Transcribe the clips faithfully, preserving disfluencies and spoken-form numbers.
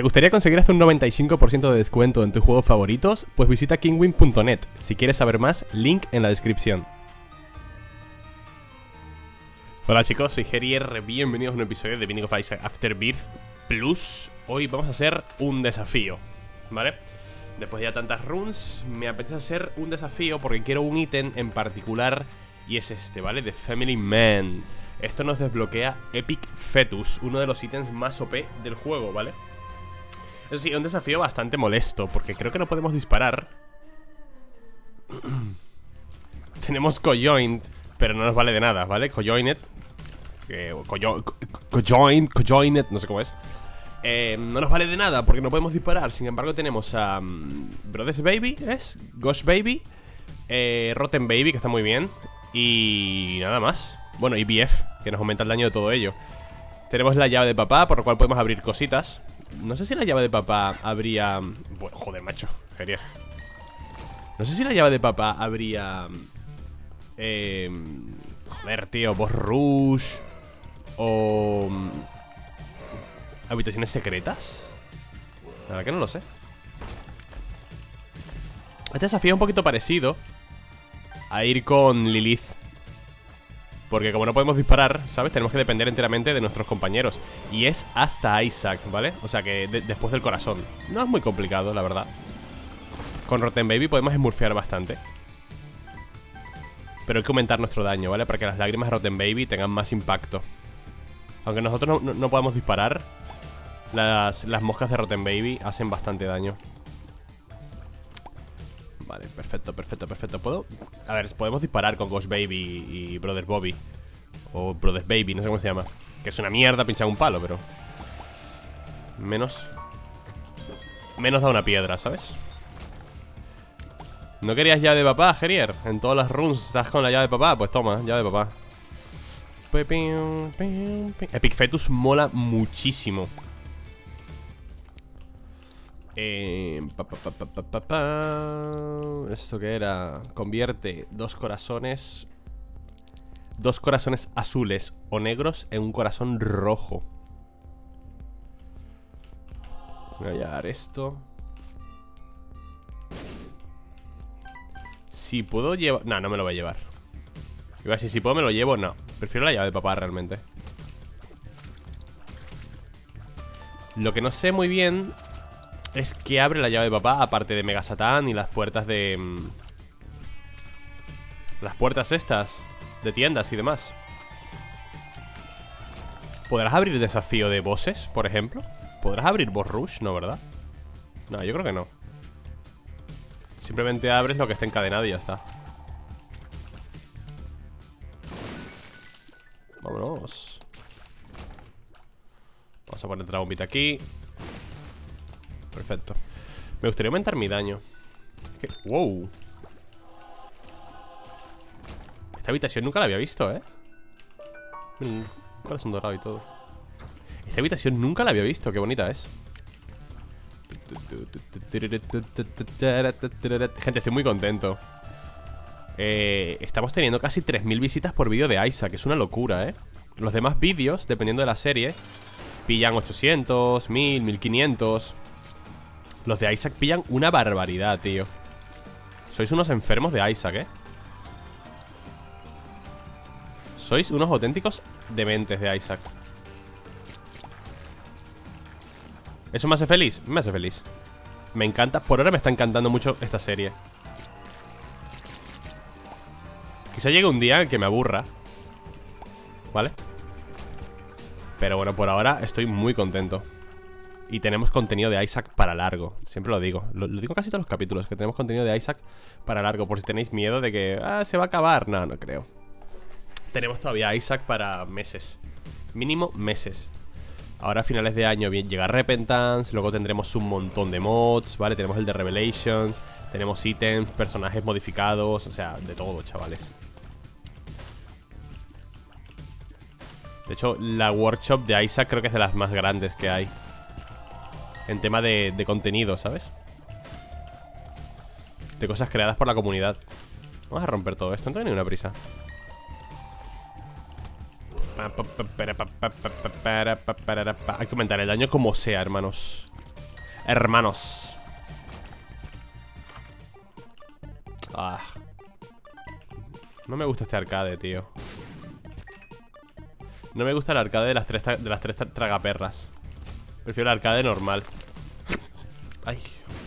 gustaría conseguir hasta un noventa y cinco por ciento de descuento en tus juegos favoritos? Pues visita kingwin punto net. Si quieres saber más, link en la descripción. Hola chicos, soy Gerier, bienvenidos a un episodio de Binding of Isaac Afterbirth Plus. Hoy vamos a hacer un desafío, ¿vale? Después de ya tantas runs, me apetece hacer un desafío porque quiero un ítem en particular. Y es este, ¿vale? The Family Man. Esto nos desbloquea Epic Fetus, uno de los ítems más O P del juego, ¿vale? Eso sí, un desafío bastante molesto, porque creo que no podemos disparar. Tenemos cojoined, pero no nos vale de nada, ¿vale? Cojoined eh, cojo, co, Cojoined, cojoined, no sé cómo es eh, No nos vale de nada porque no podemos disparar. Sin embargo tenemos a um, Brothers Baby, ¿es? Ghost Baby, eh, Rotten Baby, que está muy bien. Y nada más. Bueno, y B F, que nos aumenta el daño de todo ello. Tenemos la llave de papá, por lo cual podemos abrir cositas. No sé si la llave de papá habría... Bueno, joder, macho, Gerier. No sé si la llave de papá habría... Eh... Joder, tío, Boss Rush o... ¿Habitaciones secretas? La verdad que no lo sé. Este desafío es un poquito parecido a ir con Lilith, porque como no podemos disparar, ¿sabes? Tenemos que depender enteramente de nuestros compañeros. Y es hasta Isaac, ¿vale? O sea que de después del corazón. No es muy complicado, la verdad. Con Rotten Baby podemos smurfear bastante, pero hay que aumentar nuestro daño, ¿vale? Para que las lágrimas de Rotten Baby tengan más impacto. Aunque nosotros no, no, no podamos disparar, las, las moscas de Rotten Baby hacen bastante daño. Vale, perfecto, perfecto, perfecto. ¿Puedo? A ver, podemos disparar con Ghost Baby y Brother Bobby, o Brothers Baby, no sé cómo se llama. Que es una mierda pinchar un palo, pero Menos Menos da una piedra, ¿sabes? ¿No querías llave de papá, Gerier? En todas las runs estás con la llave de papá. Pues toma, llave de papá. Epic Fetus mola muchísimo. Eh, pa, pa, pa, pa, pa, pa. ¿Esto qué era? Convierte dos corazones Dos corazones azules o negros en un corazón rojo. Voy a llevar esto. Si puedo llevar... No, no me lo voy a llevar. Iba a decir, si puedo me lo llevo, no. Prefiero la llave de papá realmente. Lo que no sé muy bien es que abre la llave de papá, aparte de Mega Satán y las puertas de... Mmm, las puertas estas de tiendas y demás. ¿Podrás abrir el desafío de bosses, por ejemplo? ¿Podrás abrir Boss Rush? No, ¿verdad? No, yo creo que no. Simplemente abres lo que está encadenado y ya está. Vámonos. Vamos a poner otra bombita aquí. Perfecto. Me gustaría aumentar mi daño. Es que... ¡Wow! Esta habitación nunca la había visto, ¿eh? Miren, corazón dorado y todo. Esta habitación nunca la había visto. Qué bonita es. Gente, estoy muy contento. eh, Estamos teniendo casi tres mil visitas por vídeo de Isaac. Es una locura, ¿eh? Los demás vídeos, dependiendo de la serie, pillan ochocientos, mil, mil quinientos. Los de Isaac pillan una barbaridad, tío. Sois unos enfermos de Isaac, ¿eh? Sois unos auténticos dementes de Isaac. ¿Eso me hace feliz? Me hace feliz. Me encanta, por ahora me está encantando mucho esta serie. Quizá llegue un día en el que me aburra, ¿vale? Pero bueno, por ahora estoy muy contento. Y tenemos contenido de Isaac para largo. Siempre lo digo, lo, lo digo casi todos los capítulos, que tenemos contenido de Isaac para largo. Por si tenéis miedo de que ah, se va a acabar. No, no creo. Tenemos todavía Isaac para meses. Mínimo meses. Ahora a finales de año bien, llega Repentance. Luego tendremos un montón de mods, ¿vale? Tenemos el de Revelations. Tenemos ítems, personajes modificados. O sea, de todo, chavales. De hecho, la workshop de Isaac creo que es de las más grandes que hay en tema de, de contenido, ¿sabes? De cosas creadas por la comunidad. Vamos a romper todo esto, no tengo ninguna prisa. Hay que aumentar el daño como sea, hermanos. hermanos. Ah. No me gusta este arcade, tío. No me gusta el arcade de las tres, de las tres tragaperras. Prefiero el arcade normal. Ay.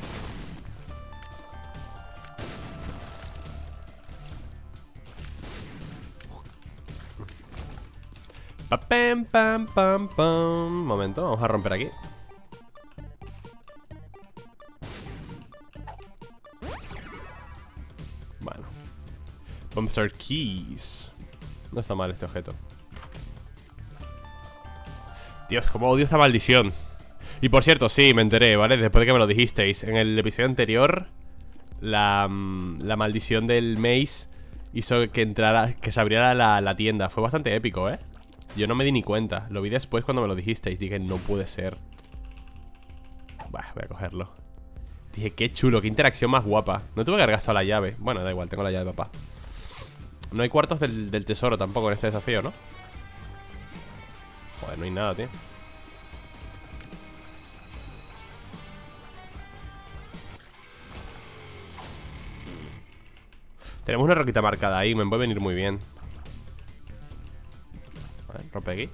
Pam, pam, pam, pam. Momento, vamos a romper aquí. Bueno. Bombstar Keys. No está mal este objeto. Dios, cómo odio esta maldición. Y por cierto, sí, me enteré, ¿vale? Después de que me lo dijisteis. En el episodio anterior, la, la maldición del maze hizo que entrara, que se abriera la, la tienda. Fue bastante épico, ¿eh? Yo no me di ni cuenta. Lo vi después cuando me lo dijisteis. Dije, no puede ser. Bah, voy a cogerlo. Dije, qué chulo, qué interacción más guapa. No tuve que haber gastado la llave. Bueno, da igual, tengo la llave de papá. No hay cuartos del, del tesoro tampoco en este desafío, ¿no? Joder, no hay nada, tío. Tenemos una roquita marcada ahí, me puede venir muy bien. A ver, rompe aquí.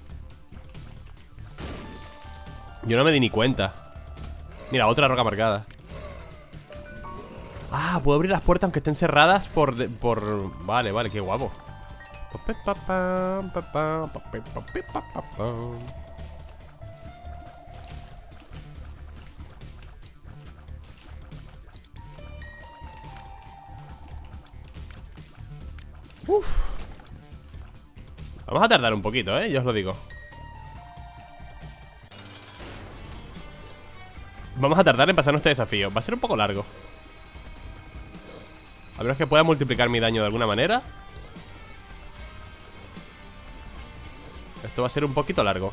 Yo no me di ni cuenta. Mira, otra roca marcada. Ah, puedo abrir las puertas aunque estén cerradas por... De, por... Vale, vale, qué guapo. Uf. Vamos a tardar un poquito, ¿eh? Yo os lo digo. Vamos a tardar en pasarnos este desafío. Va a ser un poco largo. A menos que pueda multiplicar mi daño de alguna manera. Esto va a ser un poquito largo.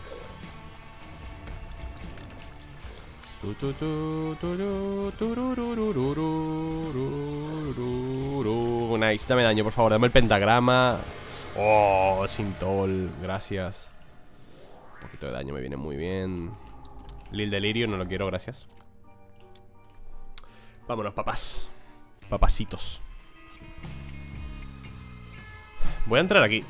Nice, dame daño, por favor, dame el pentagrama. Oh, sin tol, gracias. Un poquito de daño me viene muy bien. Lil Delirio, no lo quiero, gracias. Vámonos, papás. Papacitos. Voy a entrar aquí.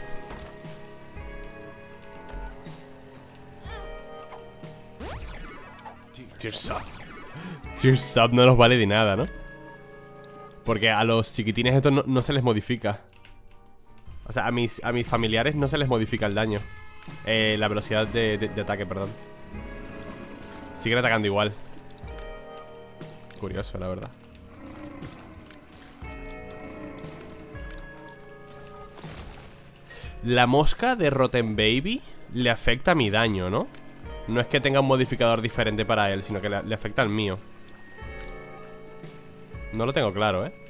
Tears Up. Tears Up no nos vale de nada, ¿no? Porque a los chiquitines esto no, no se les modifica. O sea, a mis, a mis familiares no se les modifica el daño. eh, La velocidad de, de, de ataque, perdón. Siguen atacando igual. Curioso, la verdad. La mosca de Rotten Baby le afecta a mi daño, ¿no? No es que tenga un modificador diferente para él, sino que le, le afecta al mío. No lo tengo claro, ¿eh?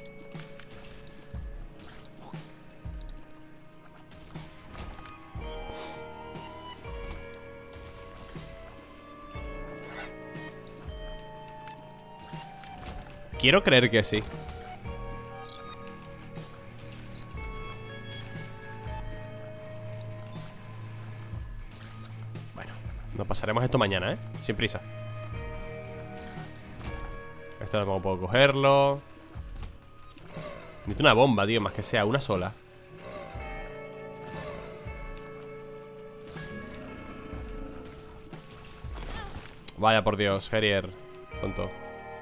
Quiero creer que sí. Bueno, nos pasaremos esto mañana, ¿eh? Sin prisa. Esto cómo puedo cogerlo. Necesito una bomba, tío, más que sea una sola. Vaya por Dios, Harrier. Tonto.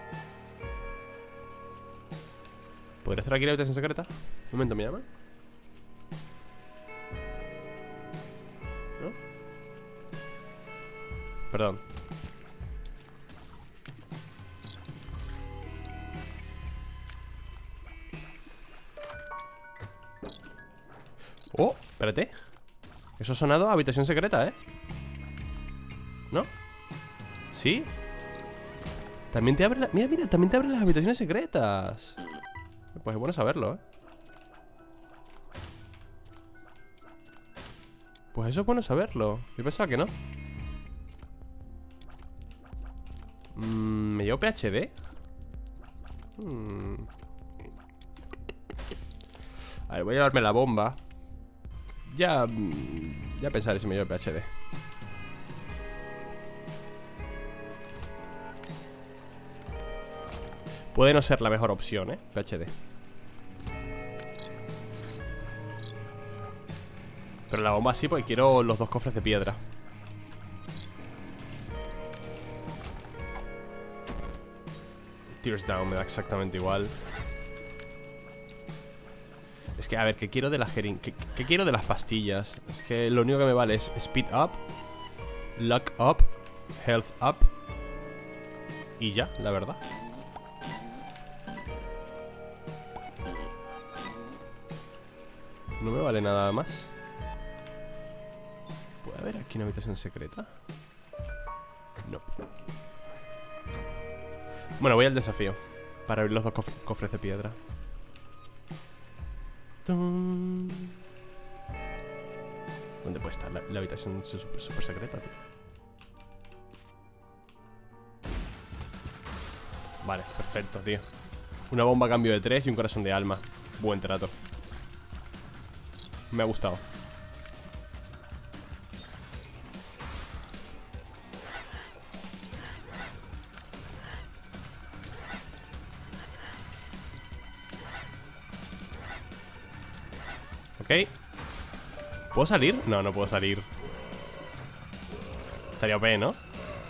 ¿Podría hacer aquí la habitación secreta? Un momento, ¿me llama? ¿No? Perdón. Oh, espérate. Eso ha sonado a habitación secreta, ¿eh? ¿No? ¿Sí? También te abre la... Mira, mira, también te abren las habitaciones secretas. Pues es bueno saberlo, ¿eh? Pues eso es bueno saberlo. Yo pensaba que no. mm, ¿Me llevo P H D? Hmm. A ver, voy a llevarme la bomba. Ya... Ya pensaré si me llevo P H D. Puede no ser la mejor opción, eh, P H D. Pero la bomba sí, porque quiero los dos cofres de piedra. Tears Down me da exactamente igual. Es que, a ver, ¿qué quiero de la jeringa? ¿Qué, ¿Qué quiero de las pastillas? Es que lo único que me vale es Speed Up, Luck Up, Health Up. Y ya, la verdad. No me vale nada más. ¿Puede haber aquí una habitación secreta? No. Bueno, voy al desafío para abrir los dos cof cofres de piedra. ¡Tum! ¿Dónde puede estar la, la habitación super, super secreta, tío? Vale, perfecto, tío. Una bomba a cambio de tres y un corazón de alma. Buen trato. Me ha gustado. Ok. ¿Puedo salir? No, no puedo salir. Estaría O P, ¿no?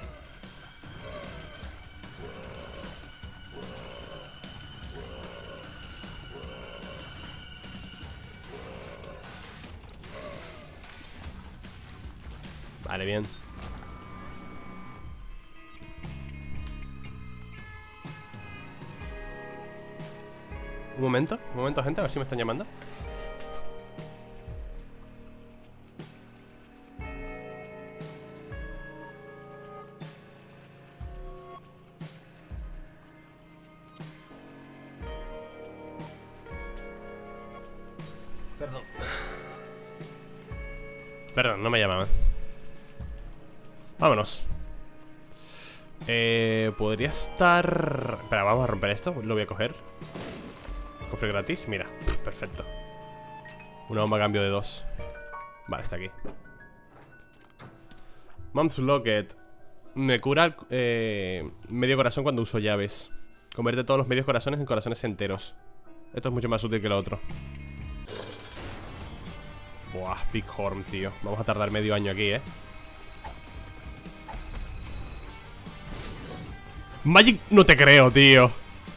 Vale, bien. Un momento, un momento, gente, a ver si me están llamando. Perdón. Perdón, no me llamaban. Vámonos. Eh, podría estar... Espera, vamos a romper esto. Lo voy a coger. Cofre gratis, mira. Perfecto. Una bomba a cambio de dos. Vale, está aquí. Mom's Locket. Me cura eh, medio corazón cuando uso llaves. Convierte todos los medios corazones en corazones enteros. Esto es mucho más útil que lo otro. Buah, Big Horn, tío. Vamos a tardar medio año aquí, eh. Magic, no te creo, tío.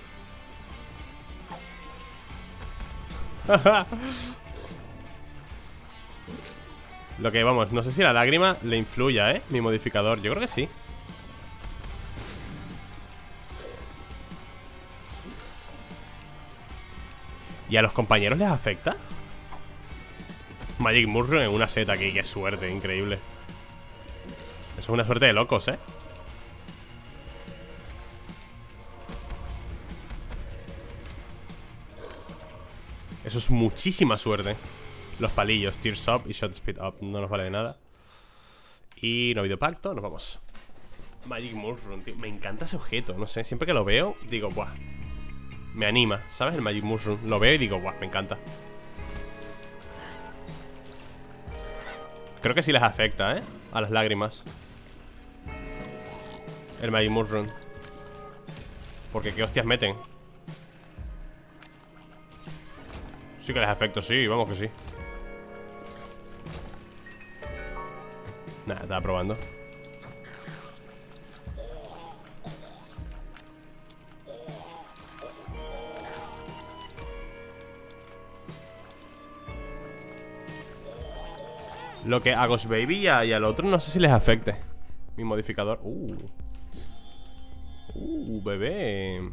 Lo que, vamos, no sé si la lágrima le influya, ¿eh? Mi modificador, yo creo que sí. ¿Y a los compañeros les afecta? Magic Mushroom en una seta aquí, qué suerte, increíble. Eso es una suerte de locos, ¿eh? Eso es muchísima suerte. Los palillos, Tears Up y Shot Speed Up. No nos vale de nada. Y no ha habido pacto, nos vamos. Magic Mushroom, tío. Me encanta ese objeto, no sé, siempre que lo veo digo, buah, me anima, ¿sabes? El Magic Mushroom, lo veo y digo, buah, me encanta. Creo que sí les afecta, ¿eh? A las lágrimas el Magic Mushroom. Porque qué hostias meten. Sí que les afecta, sí, vamos que sí. Nada, estaba probando. Lo que a Ghost Baby y, a, y al otro no sé si les afecte mi modificador. Uh Uh, bebé.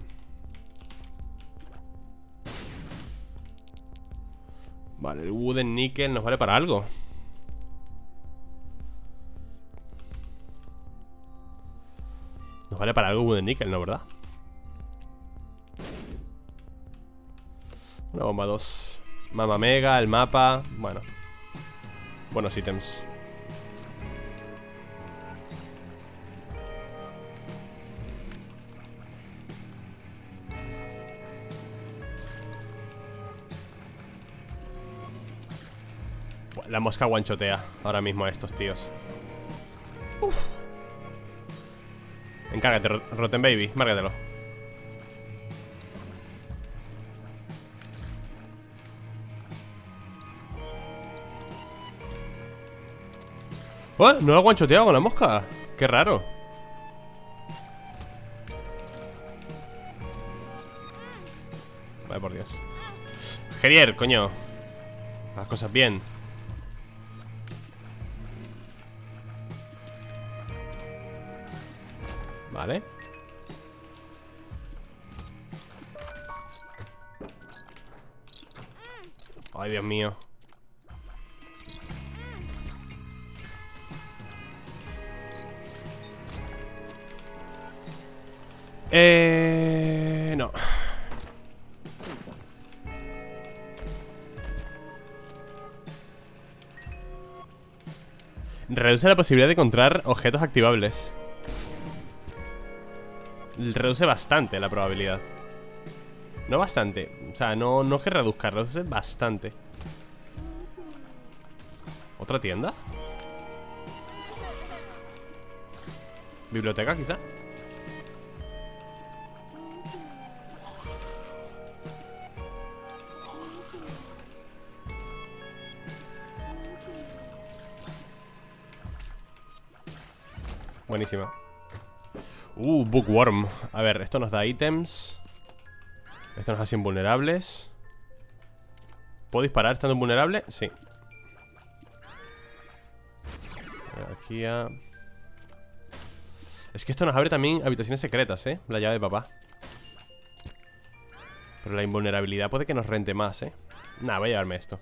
Vale, el Wooden Nickel nos vale para algo. Nos vale para algo Wooden Nickel, ¿no? ¿Verdad? Una bomba dos. Mama Mega, el mapa. Bueno, buenos ítems. La mosca guanchotea ahora mismo a estos tíos. Uf. Encárgate, Rotten Baby, márgatelo. ¡Oh! No lo he guanchoteado con la mosca. Qué raro. Vale, por Dios. Gerier, coño. Las cosas bien. Vale. Ay, Dios mío. Eh... No. Reduce la posibilidad de encontrar objetos activables. Reduce bastante la probabilidad. No bastante. O sea, no, no que reduzca, reduce bastante. ¿Otra tienda? ¿Biblioteca quizá? Buenísima. Uh, Bookworm. A ver, esto nos da ítems. Esto nos hace invulnerables. ¿Puedo disparar estando invulnerable? Sí. Aquí a... Es que esto nos abre también habitaciones secretas, ¿eh? La llave de papá. Pero la invulnerabilidad puede que nos rente más, ¿eh? Nah, voy a llevarme esto.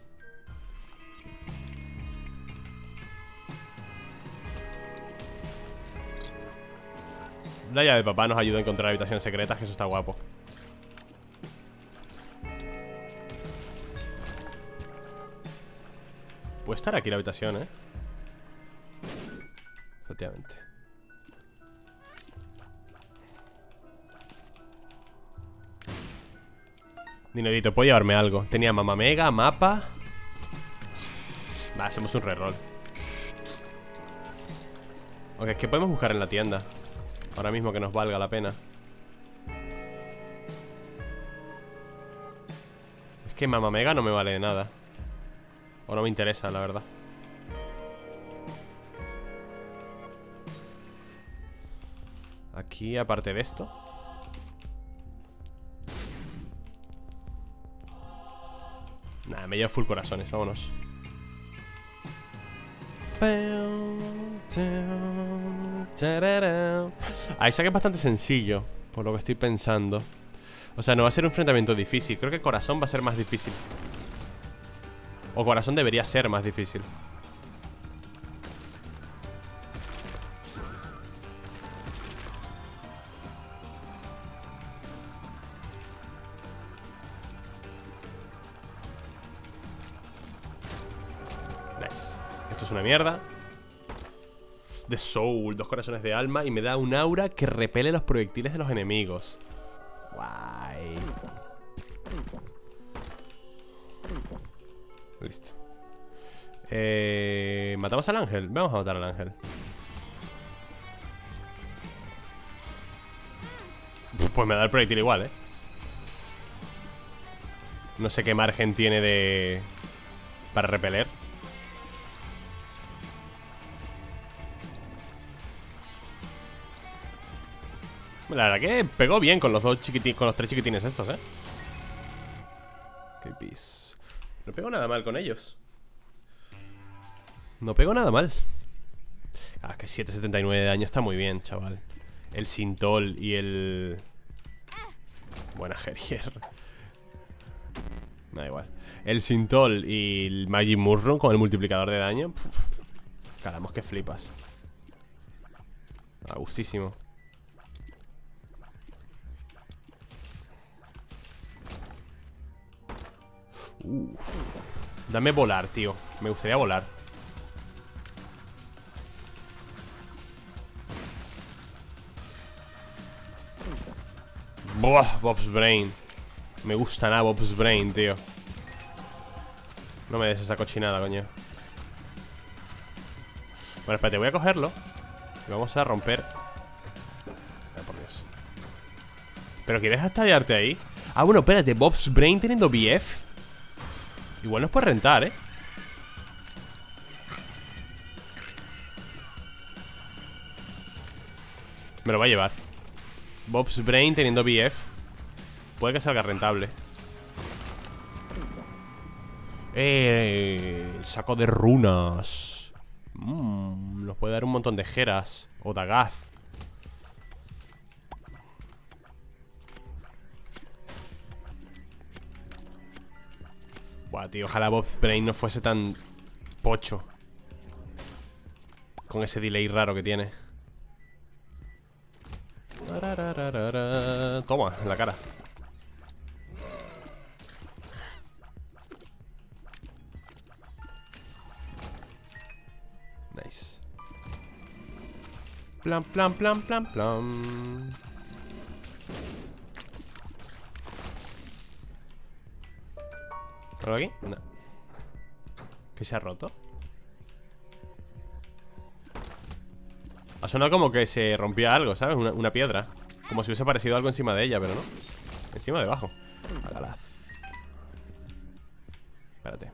La llave de papá nos ayuda a encontrar habitaciones secretas, que eso está guapo. Puede estar aquí la habitación, ¿eh? Efectivamente. Dinerito, puedo llevarme algo. Tenía Mama Mega, mapa. Va, hacemos un reroll. Ok, ¿qué podemos buscar en la tienda? Ahora mismo que nos valga la pena. Es que Mama Mega no me vale de nada. O no me interesa, la verdad. Aquí, aparte de esto. Nah, me llevo full corazones, vámonos. Isaac es bastante sencillo, por lo que estoy pensando. O sea, no va a ser un enfrentamiento difícil. Creo que corazón va a ser más difícil. O corazón debería ser más difícil. Nice. Esto es una mierda. The Soul, dos corazones de alma. Y me da un aura que repele los proyectiles de los enemigos. Guay. Listo. eh, ¿Matamos al ángel? Vamos a matar al ángel. Pues me da el proyectil igual, ¿eh? No sé qué margen tiene de... para repeler. La verdad que pegó bien con los dos chiquitines, con los tres chiquitines estos, ¿eh? Qué pis. No pegó nada mal con ellos. No pegó nada mal. Ah, que siete setenta y nueve de daño está muy bien, chaval. El Sintol y el... Buena Gerier. Da igual. El Sintol y el Magic Mushroom con el multiplicador de daño. Puf. Caramba, que flipas. A gustísimo. Uf. Dame volar, tío. Me gustaría volar. Buah, Bob's Brain. Me gusta nada Bob's Brain, tío. No me des esa cochinada, coño. Bueno, espérate, voy a cogerlo y vamos a romper. Ay, por Dios. ¿Pero quieres estallarte ahí? Ah, bueno, espérate, Bob's Brain teniendo B F igual nos puede rentar, ¿eh? Me lo va a llevar. Bob's Brain teniendo B F. Puede que salga rentable. Eh, el saco de runas. Mmm, nos puede dar un montón de jeras. O Dagaz. Buah, tío, ojalá Bob's Brain no fuese tan pocho. Con ese delay raro que tiene. Toma, en la cara. Nice. Plan, plan, plan, plan, plan. ¿Algo aquí? No. ¿Qué se ha roto? Ha sonado como que se rompía algo, ¿sabes? Una, una piedra. Como si hubiese aparecido algo encima de ella, pero no. Encima, debajo. Agalaz. Espérate.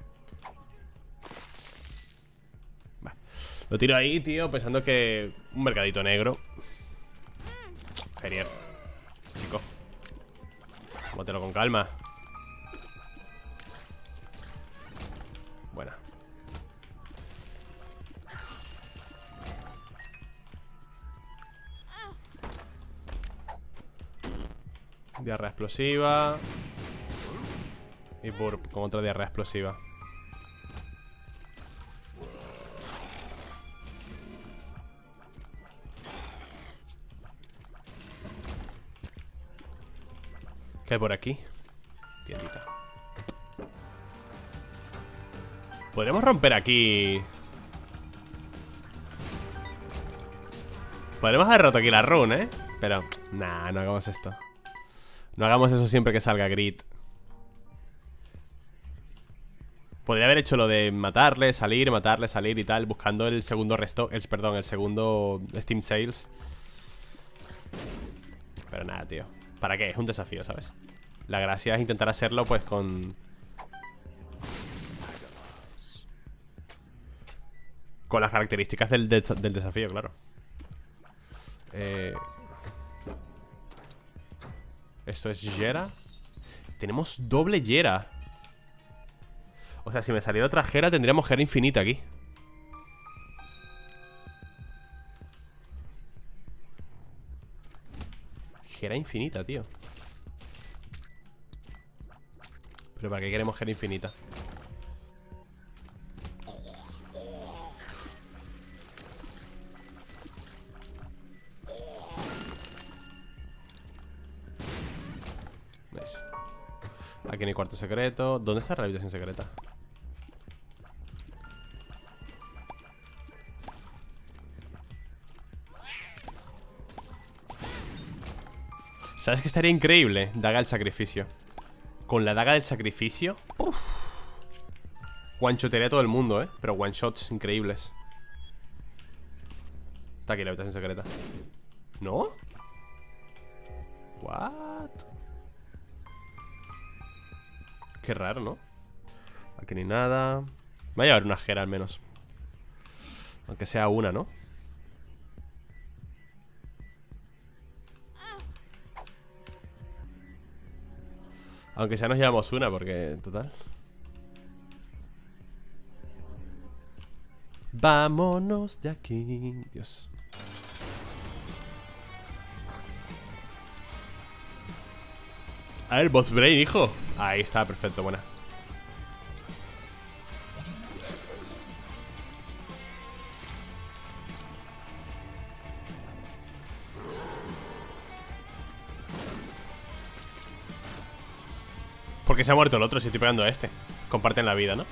Va. Lo tiro ahí, tío, pensando que... Un mercadito negro. Gerier. Chico. Tómatelo con calma. Buena. Diarrea explosiva. Y burp con otra diarrea explosiva. ¿Qué hay por aquí? Tiendita. Podríamos romper aquí. Podríamos haber roto aquí la run, ¿eh? Pero, nah, no hagamos esto. No hagamos eso siempre que salga Grit. Podría haber hecho lo de matarle, salir, matarle, salir y tal, buscando el segundo resto, el, perdón, el segundo Steam Sales. Pero nada, tío. ¿Para qué? Es un desafío, ¿sabes? La gracia es intentar hacerlo pues con... Con las características del, del, del desafío, claro. Eh... Esto es Jera. Tenemos doble Jera. O sea, si me saliera otra Jera tendríamos Jera infinita aquí. Jera infinita, tío. Pero ¿para qué queremos Jera infinita? Aquí no hay cuarto secreto. ¿Dónde está la rehabilitación secreta? ¿Sabes qué estaría increíble? Daga del sacrificio. Con la daga del sacrificio, uf, one-shotearía a todo el mundo, ¿eh? Pero one-shots increíbles. Está aquí la habitación secreta. ¿No? ¿What? Qué raro, ¿no? Aquí ni nada. Va a llevar una jera al menos. Aunque sea una, ¿no? Aunque sea nos llevamos una, porque en total. Vámonos de aquí. Dios. A ver, Bob's Brain, hijo. Ahí está, perfecto, buena. Porque se ha muerto el otro si estoy pegando a este. Comparten la vida, ¿no?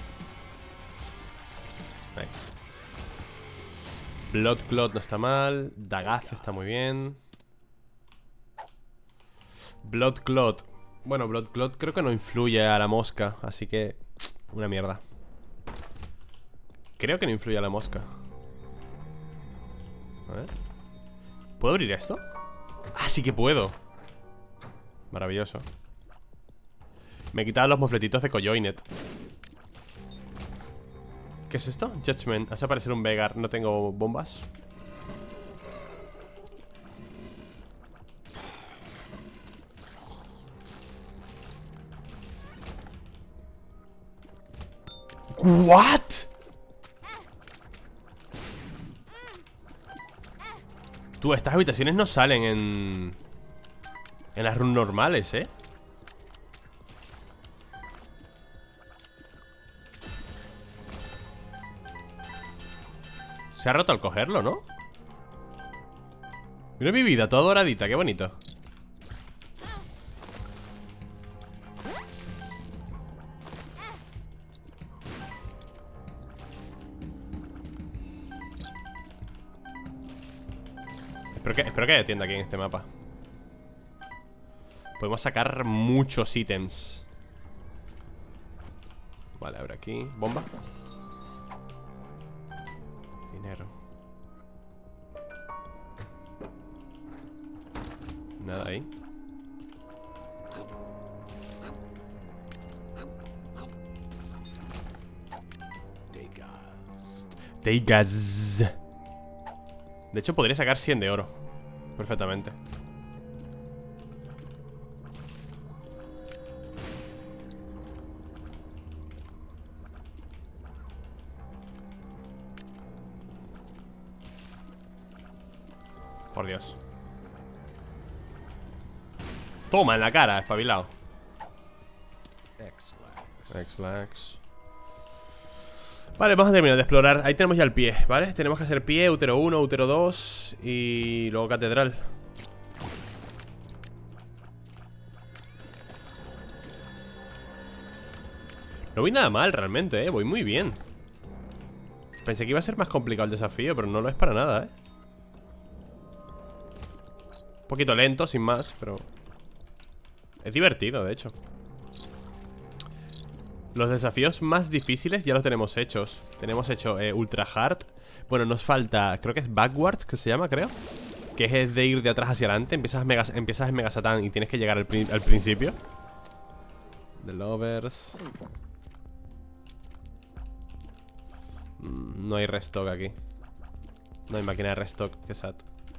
Nice. Blood Clot no está mal. Dagaz está muy bien. Blood Clot. Bueno, Blood Clot creo que no influye a la mosca. Así que... una mierda. Creo que no influye a la mosca. A ver. ¿Puedo abrir esto? Ah, sí que puedo. Maravilloso. Me he quitado los mofletitos de Coyoinet. ¿Qué es esto? Judgment. Hace aparecer un Vegar. No tengo bombas. ¿What? Tú, estas habitaciones no salen en... En las runs normales, ¿eh? Se ha roto al cogerlo, ¿no? Mira mi vida, toda doradita, qué bonito. Espero que, espero que haya tienda aquí en este mapa. Podemos sacar muchos ítems. Vale, ahora aquí. Bomba. Dinero. Nada ahí. Take gas. De hecho podría sacar cien de oro perfectamente. Por Dios. Toma en la cara, espabilado. X-Lax. Vale, vamos a terminar de explorar. Ahí tenemos ya el pie, ¿vale? Tenemos que hacer pie, útero uno, útero dos y luego catedral. No voy nada mal realmente, ¿eh? Voy muy bien. Pensé que iba a ser más complicado el desafío, pero no lo es para nada, ¿eh? Un poquito lento, sin más, pero... es divertido, de hecho. Los desafíos más difíciles ya los tenemos hechos. Tenemos hecho eh, Ultra Hard. Bueno, nos falta, creo que es Backwards, que se llama, creo. Que es de ir de atrás hacia adelante. Empiezas, mega, empiezas en Mega Satan y tienes que llegar al, al principio. The Lovers. mm, No hay restock aquí. No hay máquina de restock, que sad.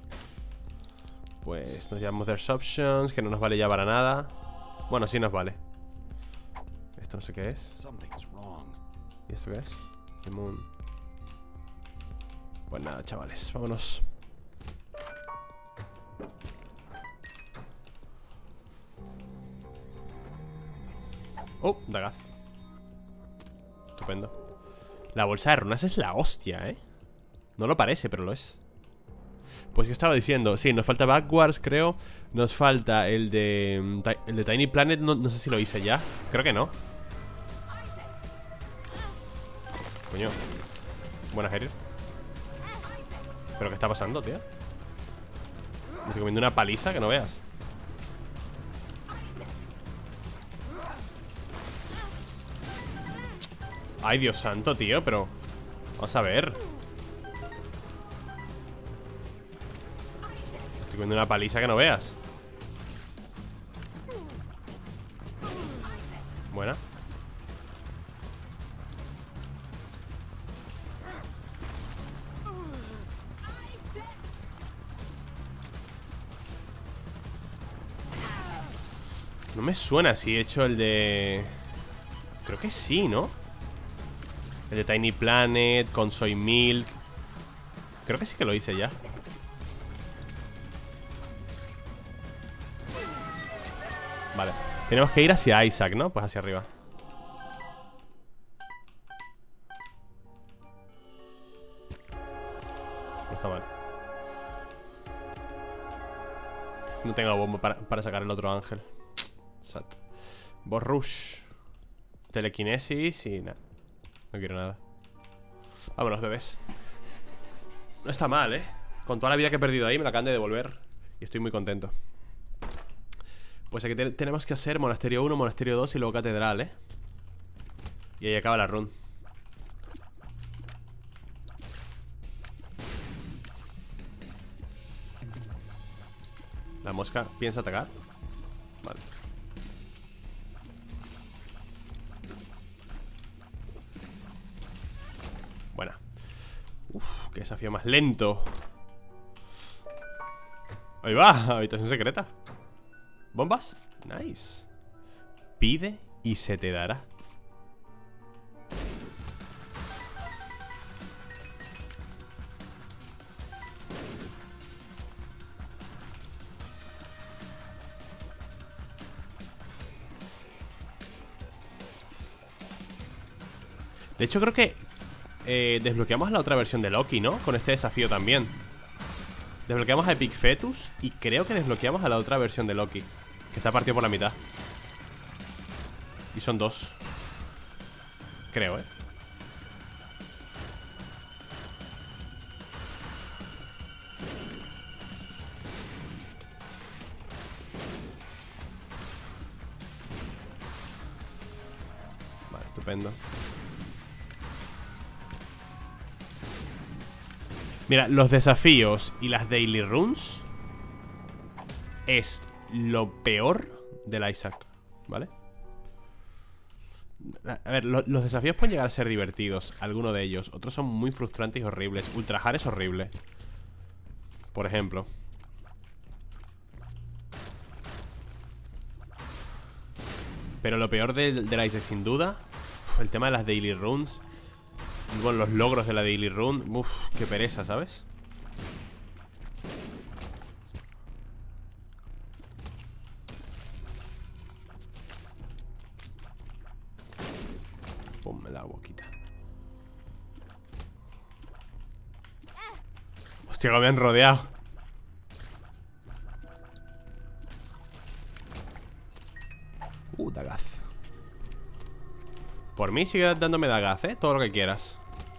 Pues nos llamamos There's Options, que no nos vale ya para nada. Bueno, sí nos vale. Esto no sé qué es. ¿Y esto qué es? The Moon. Pues nada, chavales, vámonos. Oh, Dagaz. Estupendo. La bolsa de runas es la hostia, ¿eh? No lo parece, pero lo es. Pues que estaba diciendo, sí, nos falta Backwards, creo. Nos falta el de El de Tiny Planet, no, no sé si lo hice ya. Creo que no. Coño. Buena, Herir. ¿Pero qué está pasando, tío? Me estoy comiendo una paliza que no veas. Ay, Dios santo, tío, pero... vamos a ver. Estoy comiendo una paliza que no veas. Buena. No me suena si he hecho el de... creo que sí, ¿no? El de Tiny Planet con Soy Milk. Creo que sí que lo hice ya. Vale, tenemos que ir hacia Isaac, ¿no? Pues hacia arriba. No está mal. No tengo bomba para, para sacar el otro ángel. Sat. Boss Rush. Telequinesis y nada. No quiero nada. Vámonos, bebés. No está mal, ¿eh? Con toda la vida que he perdido ahí me la acaban de devolver. Y estoy muy contento. Pues aquí te tenemos que hacer Monasterio uno, Monasterio dos y luego Catedral, ¿eh? Y ahí acaba la run. La mosca piensa atacar. Vale. Buena. Uf, qué desafío más lento. Ahí va, habitación secreta. ¿Bombas? Nice. Pide y se te dará. De hecho creo que eh, desbloqueamos la otra versión de Loki, ¿no? Con este desafío también. Desbloqueamos a Epic Fetus y creo que desbloqueamos a la otra versión de Loki, que está partido por la mitad. Y son dos. Creo, ¿eh? Vale, estupendo. Mira, los desafíos y las daily runes es lo peor del Isaac, ¿vale? A ver, lo, los desafíos pueden llegar a ser divertidos, algunos de ellos. Otros son muy frustrantes y horribles. Ultrajar es horrible, por ejemplo. Pero lo peor del, del Isaac, sin duda, uf, el tema de las daily runes. Bueno, los logros de la daily rune. Uff, qué pereza, ¿sabes? Pum, me da boquita. Hostia, que me han rodeado. Uh, Dagaz. Por mí sigue dándome Dagaz, ¿eh? Todo lo que quieras.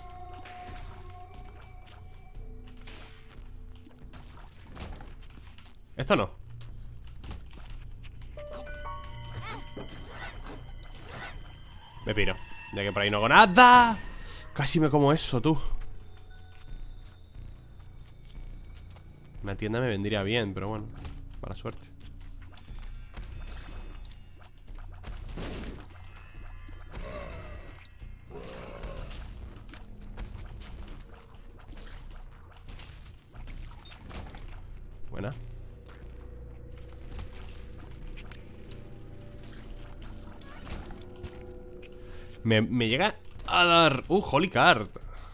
Esto no. Me piro, ya que por ahí no hago nada. Casi me como eso, tú. Una tienda me vendría bien, pero bueno, mala suerte. Buena. Me, me llega a dar... Uh, Holy Card.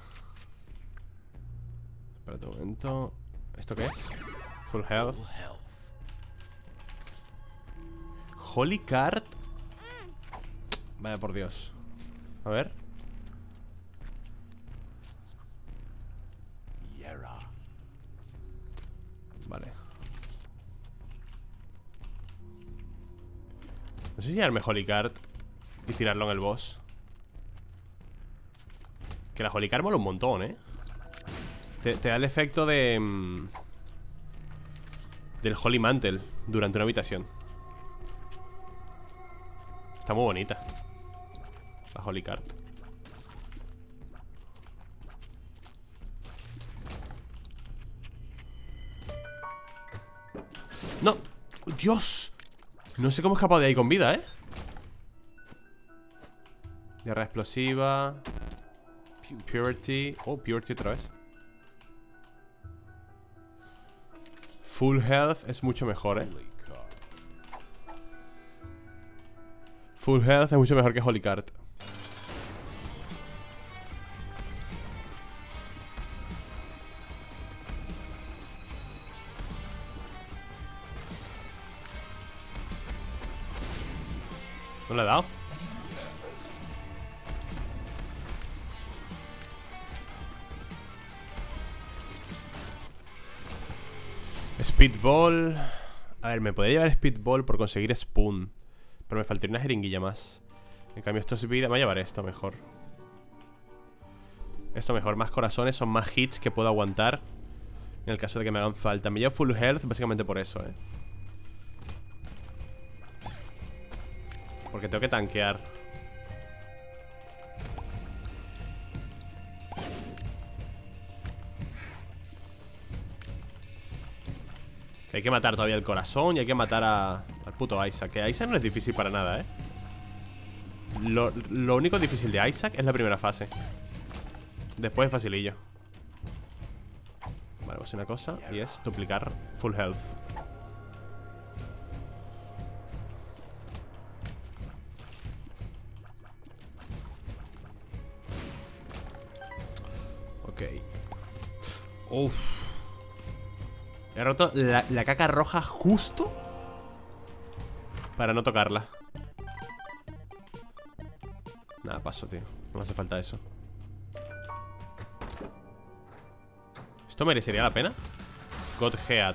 Espérate un momento. ¿Esto qué es? Full Health. Holy Card. Vaya por Dios. A ver. Vale. No sé si darme Holy Card y tirarlo en el boss. Que la Holy Card mola un montón, ¿eh? Te, te da el efecto de... Mmm, del Holy Mantle durante una habitación. Está muy bonita la Holy Card. ¡No! ¡Dios! No sé cómo he escapado de ahí con vida, ¿eh? Guerra explosiva. Purity. Oh, Purity otra vez. Full Health es mucho mejor, ¿eh? Full Health es mucho mejor que Holy Card. ¿No le he dado? Speedball. A ver, me podría llevar Speedball por conseguir Spoon, pero me faltaría una jeringuilla más. En cambio esto es vida. Me voy a llevar esto mejor. Esto mejor, más corazones, son más hits que puedo aguantar en el caso de que me hagan falta. Me llevo full health básicamente por eso, eh porque tengo que tanquear. Que hay que matar todavía el corazón y hay que matar a, al puto Isaac. Que Isaac no es difícil para nada, eh lo, lo único difícil de Isaac es la primera fase. Después es facilillo. Vale, pues una cosa, y es duplicar full health. Ok. Uff. He roto la, la caca roja justo para no tocarla. Nada, paso, tío. No me hace falta eso. ¿Esto merecería la pena? Godhead.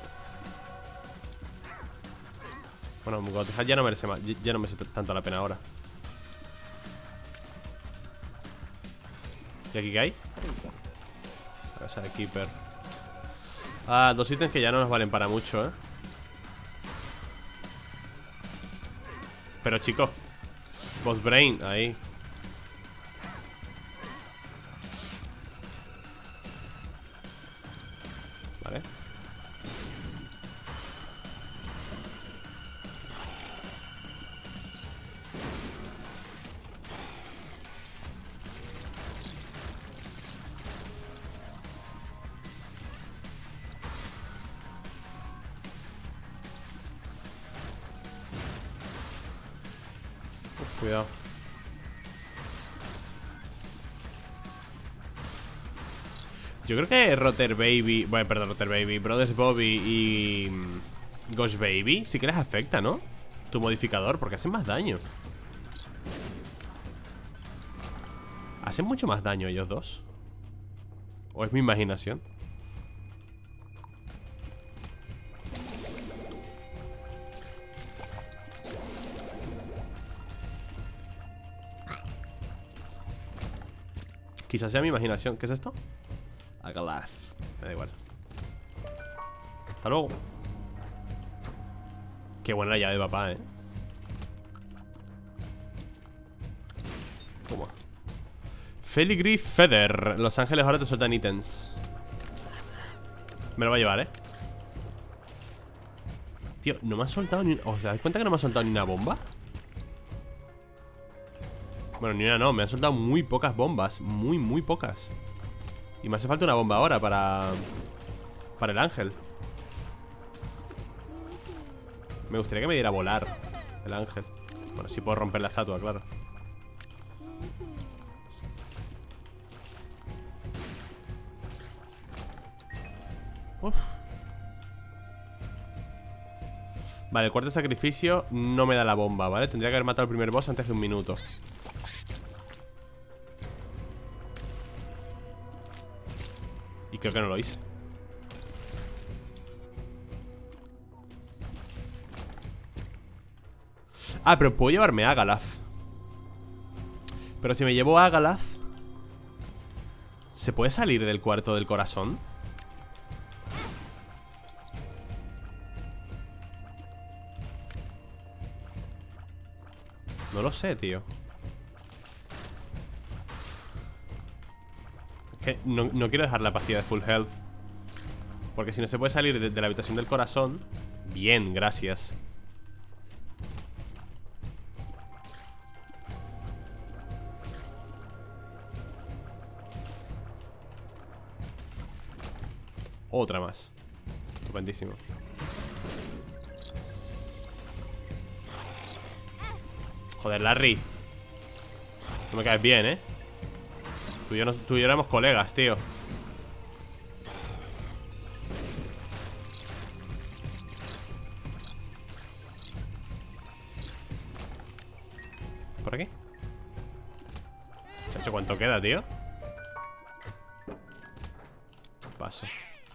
Bueno, Godhead ya no merece más. Ya no merece tanto la pena ahora. ¿Y aquí qué hay? Casa de Keeper. Ah, dos ítems que ya no nos valen para mucho, ¿eh? Pero chicos, Boss Brain, ahí. Vale. Uf, cuidado. Yo creo que Rotter Baby, bueno, perdón, Rotter Baby, Brothers Bobby y mm, Ghost Baby sí que les afecta, ¿no? Tu modificador, porque hacen más daño. ¿Hacen mucho más daño ellos dos? ¿O es mi imaginación? Quizás sea mi imaginación. ¿Qué es esto? Agalath. Me da igual. Hasta luego. Qué buena la llave de papá, eh. Toma. Filigree Feather. Los ángeles ahora te sueltan ítems. Me lo va a llevar, eh. Tío, no me ha soltado ni... O sea, ¿te das cuenta que no me ha soltado ni una bomba? Bueno, ni una no, me han soltado muy pocas bombas. Muy, muy pocas. Y me hace falta una bomba ahora para... Para el ángel. Me gustaría que me diera a volar el ángel. Bueno, sí puedo romper la estatua, claro. Uf. Vale, el cuarto sacrificio no me da la bomba, ¿vale? Tendría que haber matado al primer boss antes de un minuto. Y creo que no lo hice. Ah, pero puedo llevarme a Agalath. Pero si me llevo a Agalath, ¿se puede salir del cuarto del corazón? No lo sé, tío. Es que no, no quiero dejar la pastilla de full health. Porque si no se puede salir de, de la habitación del corazón. Bien, gracias. Otra más. Estupendísimo. Joder, Larry. No me caes bien, ¿eh? Tú y yo, no, tú y yo éramos colegas, tío. ¿Por aquí? Chacho, ¿cuánto queda, tío? Paso.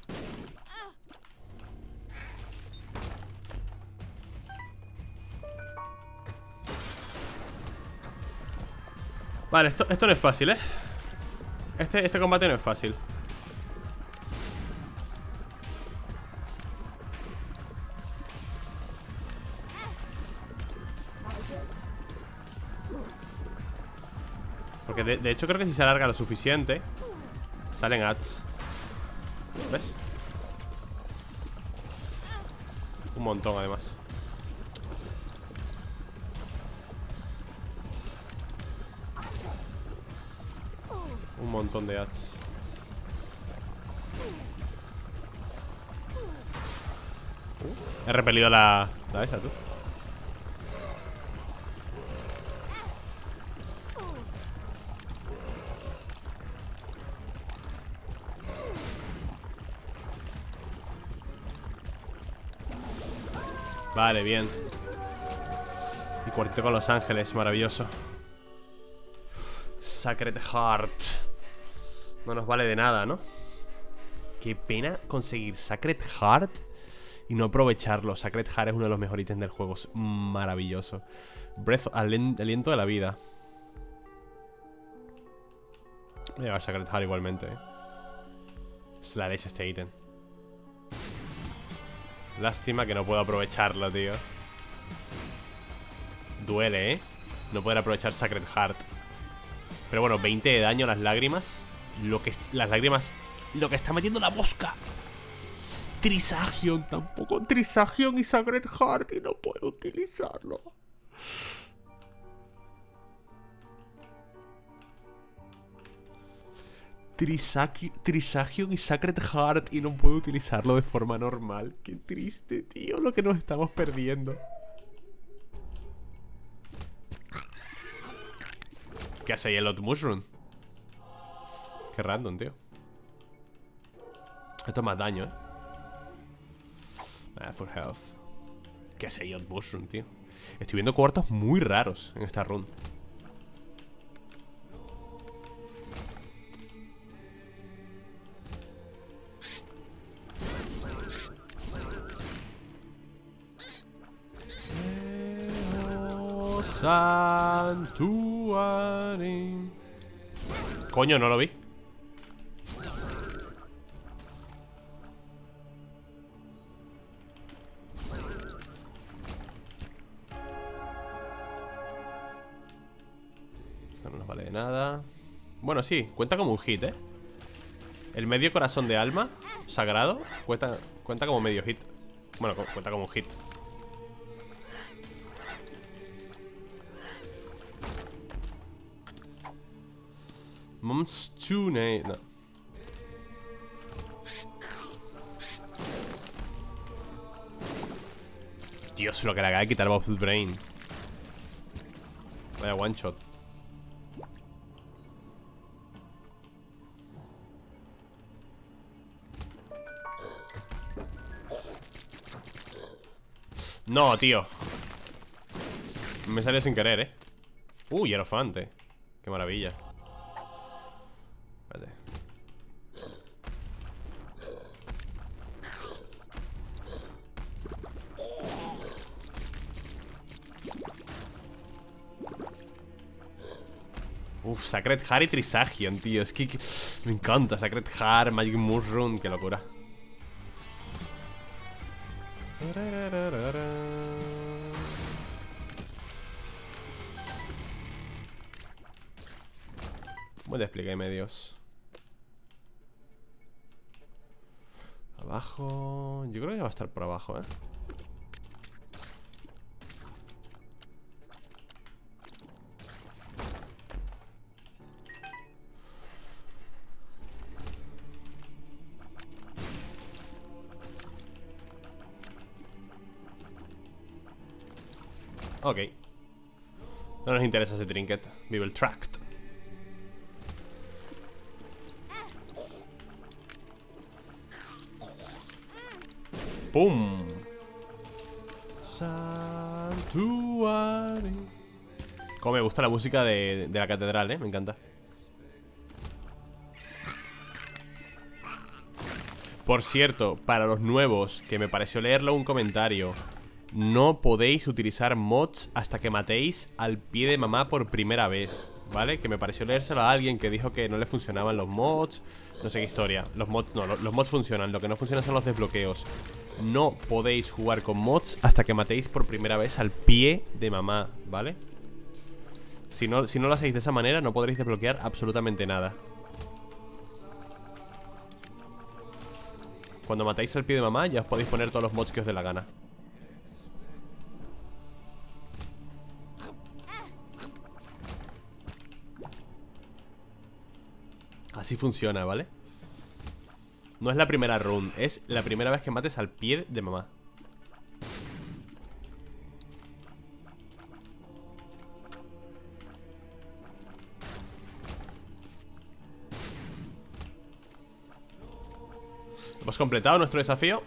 Vale, esto, esto no es fácil, ¿eh? Este, este combate no es fácil. Porque de, de hecho creo que si se alarga lo suficiente salen ads. ¿Ves? Un montón además. Un montón de ads. uh, He repelido la, la esa, tú. Vale, bien. Y cuartito con los ángeles, maravilloso. Sacred Heart. No nos vale de nada, ¿no? Qué pena conseguir Sacred Heart y no aprovecharlo. Sacred Heart es uno de los mejores ítems del juego. Es maravilloso. Breath, aliento de la vida. Voy a llevar Sacred Heart igualmente, ¿eh? Es la leche este ítem. Lástima que no puedo aprovecharlo, tío. Duele, ¿eh? No poder aprovechar Sacred Heart. Pero bueno, veinte de daño a las lágrimas. Lo que... Las lágrimas... Lo que está metiendo la mosca. Trisagion tampoco. Trisagion y Sacred Heart y no puedo utilizarlo. Trisaki, Trisagion y Sacred Heart y no puedo utilizarlo de forma normal. Qué triste, tío, lo que nos estamos perdiendo. ¿Qué hace Yellow Mushroom? Qué random, tío. Esto es más daño, eh. Ah, for health. ¿Qué hace Yellow Mushroom, tío? Estoy viendo cuartos muy raros en esta run. Santuario. Coño, no lo vi. Esto no nos vale de nada. Bueno, sí, cuenta como un hit, ¿eh? El medio corazón de alma sagrado cuenta, cuenta como medio hit. Bueno, cuenta como un hit. Mom's Tune. No. Dios, lo que le acaba de quitar Bob's Brain. Vaya one shot. No, tío. Me salió sin querer, eh. Uh, hierofante. Qué maravilla. Espérate. Uf, Sacred Heart y Trisagion, tío. Es que, que me encanta Sacred Heart, Magic Mushroom. Qué locura. Buen despliegue de medios. Abajo. Yo creo que va a estar por abajo, eh. Ok. No nos interesa ese trinket. Vive el tract. ¡Pum! Santuario. Como me gusta la música de, de la catedral, eh. Me encanta. Por cierto, para los nuevos, que me pareció leerlo un comentario, no podéis utilizar mods hasta que matéis al pie de mamá por primera vez, ¿vale? Que me pareció leérselo a alguien que dijo que no le funcionaban los mods. No sé qué historia. Los mods no, los, los mods funcionan. Lo que no funciona son los desbloqueos. No podéis jugar con mods hasta que matéis por primera vez al pie de mamá, ¿vale? Si no, si no lo hacéis de esa manera, no podréis desbloquear absolutamente nada. Cuando matáis al pie de mamá, ya os podéis poner todos los mods que os dé la gana. Así funciona, ¿vale? No es la primera run, es la primera vez que mates al pie de mamá. Hemos completado nuestro desafío.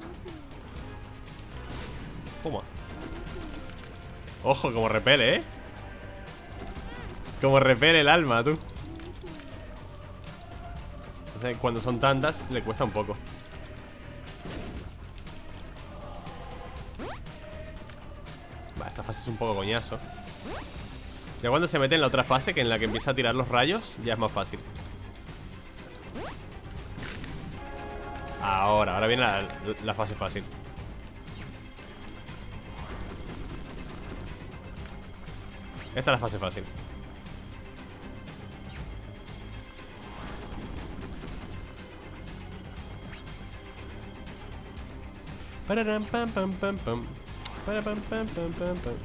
Toma. Ojo, como repele, ¿eh? Como repele el alma, tú. Entonces, cuando son tantas, le cuesta un poco. Va, esta fase es un poco coñazo. Ya cuando se mete en la otra fase, que en la que empieza a tirar los rayos, ya es más fácil. Ahora, ahora viene la, la fase fácil. Esta es la fase fácil. Pararam, pam, pam, pam, pam. Pararam, pam, pam, pam, pam.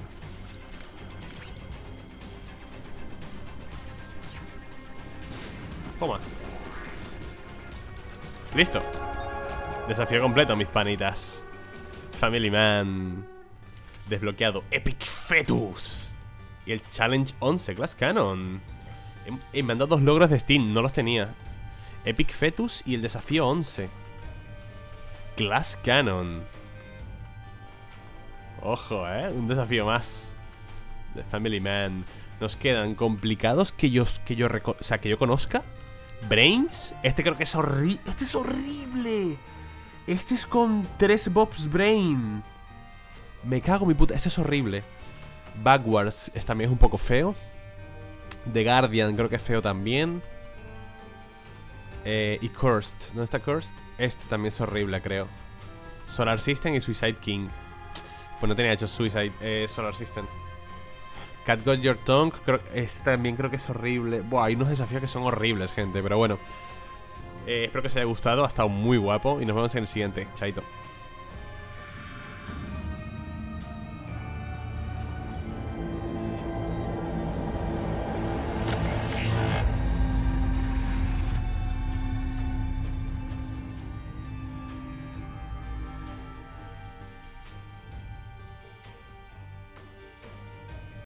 Toma. Listo. Desafío completo, mis panitas. Family Man. Desbloqueado. Epic Fetus. Y el Challenge once, Glass Cannon. Eh, me han dado dos logros de Steam, no los tenía. Epic Fetus y el desafío once. Glass Cannon. Ojo, eh. Un desafío más. De Family Man. Nos quedan complicados que yo, que yo, o sea, que yo conozca. Brains. Este creo que es horrible. Este es horrible. Este es con tres Bob's Brain. Me cago en mi puta. Este es horrible. Backwards es, también es un poco feo. The Guardian creo que es feo también. eh, Y Cursed. ¿Dónde está Cursed? Este también es horrible, creo. Solar System y Suicide King. Pues no tenía hecho Suicide eh, Solar System. Cat Got Your Tongue creo, este también creo que es horrible. Buah, hay unos desafíos que son horribles, gente. Pero bueno, eh, espero que os haya gustado. Ha estado muy guapo. Y nos vemos en el siguiente. Chaito.